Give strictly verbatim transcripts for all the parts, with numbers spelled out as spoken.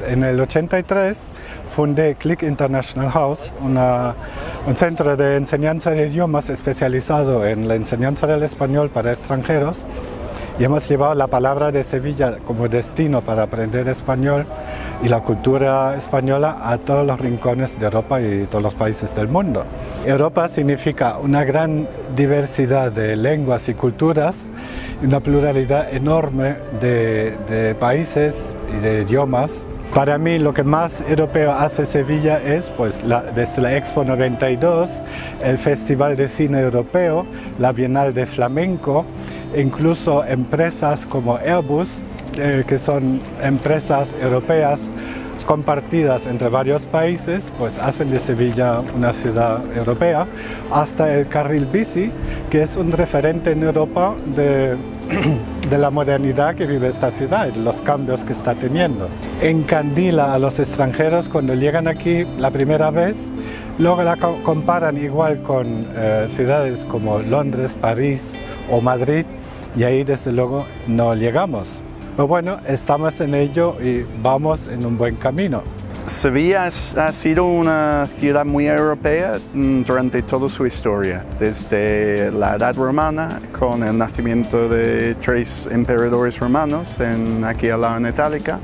en el ochenta y tres fundé Click International House, una, un centro de enseñanza de idiomas especializado en la enseñanza del español para extranjeros, y hemos llevado la palabra de Sevilla como destino para aprender español y la cultura española a todos los rincones de Europa y todos los países del mundo. Europa significa una gran diversidad de lenguas y culturas y una pluralidad enorme de, de países y de idiomas. Para mí lo que más europeo hace Sevilla es, pues, la, desde la Expo noventa y dos, el Festival de Cine Europeo, la Bienal de Flamenco, incluso empresas como Airbus, eh, que son empresas europeas compartidas entre varios países, pues hacen de Sevilla una ciudad europea, hasta el carril bici, que es un referente en Europa de, de la modernidad que vive esta ciudad y los cambios que está teniendo. Encandila a los extranjeros cuando llegan aquí la primera vez, luego la comparan igual con eh, ciudades como Londres, París o Madrid, y ahí desde luego no llegamos. Pero bueno, estamos en ello y vamos en un buen camino. Sevilla es, ha sido una ciudad muy europea durante toda su historia, desde la Edad Romana, con el nacimiento de tres emperadores romanos en, aquí al lado en Itálica,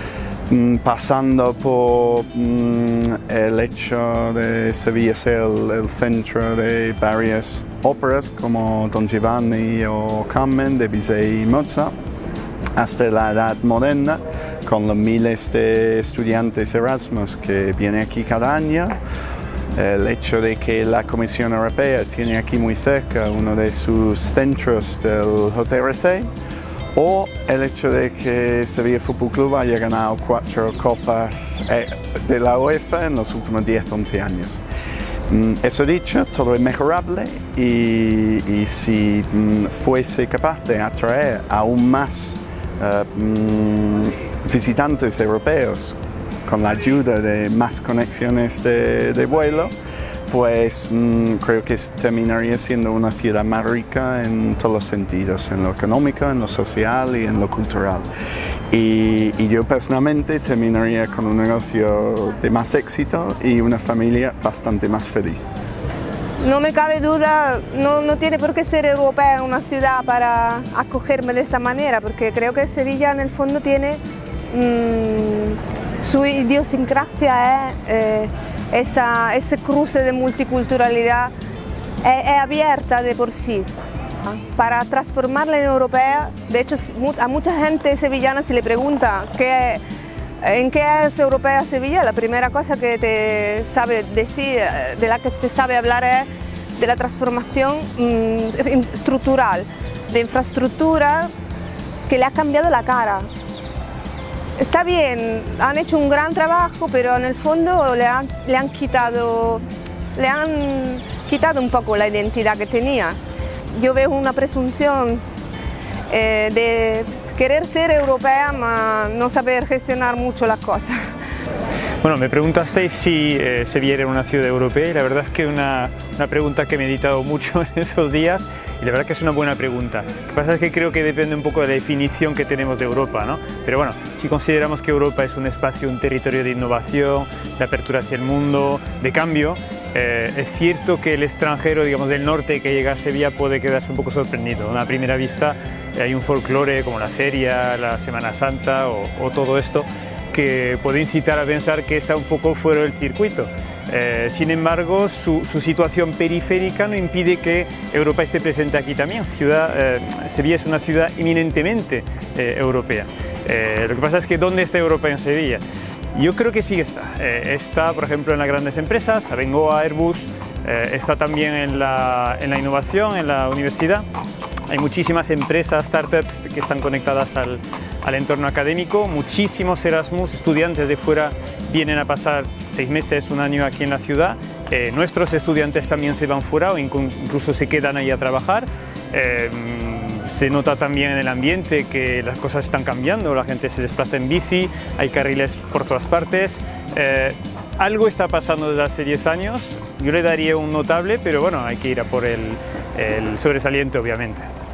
pasando por el hecho de Sevilla ser el, el centro de varias óperas como Don Giovanni o Carmen de Bizet y Mozart, hasta la edad moderna, con los miles de estudiantes Erasmus que vienen aquí cada año, el hecho de que la Comisión Europea tiene aquí muy cerca uno de sus centros del J R C, o el hecho de que Sevilla Fútbol Club haya ganado cuatro copas de la UEFA en los últimos diez a once años. Eso dicho, todo es mejorable y, y si fuese capaz de atraer aún más Uh, mm, visitantes europeos con la ayuda de más conexiones de, de vuelo, pues mm, creo que terminaría siendo una ciudad más rica en todos los sentidos, en lo económico, en lo social y en lo cultural. Y, y yo personalmente terminaría con un negocio de más éxito y una familia bastante más feliz. No me cabe duda, no, no tiene por qué ser europea una ciudad para acogerme de esta manera, porque creo que Sevilla en el fondo tiene mmm, su idiosincrasia, eh, esa, ese cruce de multiculturalidad es, es abierta de por sí. Para transformarla en europea, de hecho a mucha gente sevillana se le pregunta qué ¿en qué es europea Sevilla? La primera cosa que te sabe decir, de la que te sabe hablar es de la transformación mmm, estructural, de infraestructura que le ha cambiado la cara. Está bien, han hecho un gran trabajo, pero en el fondo le han, le han quitado, le han quitado un poco la identidad que tenía. Yo veo una presunción eh, de querer ser europea, pero no saber gestionar mucho las cosas. Bueno, me preguntasteis si eh, Sevilla era una ciudad europea y la verdad es que una, una pregunta que me he meditado mucho en esos días y la verdad que es una buena pregunta. Lo que pasa es que creo que depende un poco de la definición que tenemos de Europa, ¿no? Pero bueno, si consideramos que Europa es un espacio, un territorio de innovación, de apertura hacia el mundo, de cambio, eh, es cierto que el extranjero, digamos, del norte que llega a Sevilla puede quedarse un poco sorprendido. A una primera vista hay un folclore como la feria, la Semana Santa o, o todo esto que puede incitar a pensar que está un poco fuera del circuito. Eh, sin embargo, su, su situación periférica no impide que Europa esté presente aquí también. Ciudad, eh, Sevilla es una ciudad eminentemente eh, europea. Eh, lo que pasa es que ¿dónde está Europa en Sevilla? Yo creo que sí está. Eh, está, por ejemplo, en las grandes empresas, Abengoa, Airbus, eh, está también en la, en la innovación, en la universidad. Hay muchísimas empresas, startups que están conectadas al, al entorno académico, muchísimos Erasmus, estudiantes de fuera vienen a pasar seis meses, un año aquí en la ciudad. Eh, nuestros estudiantes también se van fuera o incluso se quedan ahí a trabajar. Eh, se nota también en el ambiente que las cosas están cambiando, la gente se desplaza en bici, hay carriles por todas partes. Eh, algo está pasando desde hace diez años, yo le daría un notable, pero bueno, hay que ir a por el, el sobresaliente obviamente.